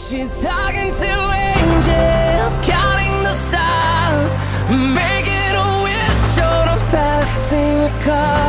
She's talking to angels, counting the stars, making a wish on a passing car.